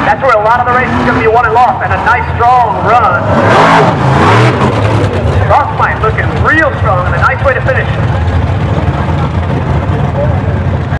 That's where a lot of the race is going to be won and lost, and a nice strong run. Rossmite looking real strong and a nice way to finish.